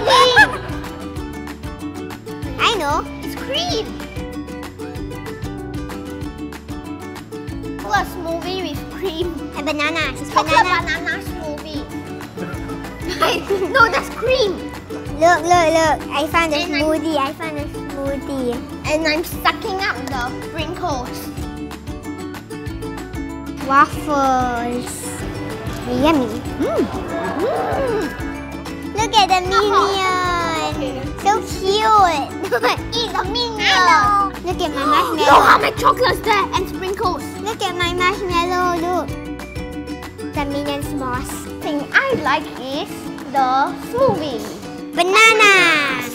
eating? I know. It's cream. A smoothie with cream. A banana. It's Chocolate banana. banana smoothie. No, that's cream. Look. I found a And smoothie. I found a smoothie. And I'm sucking up the sprinkles. Waffles. Yummy. Look at the minion. So cute. Eat the minion. Look at my Look marshmallow. how many chocolates there and sprinkles. Look at my marshmallow. Look. The minion's boss. Thing I like is the smoothie. Banana.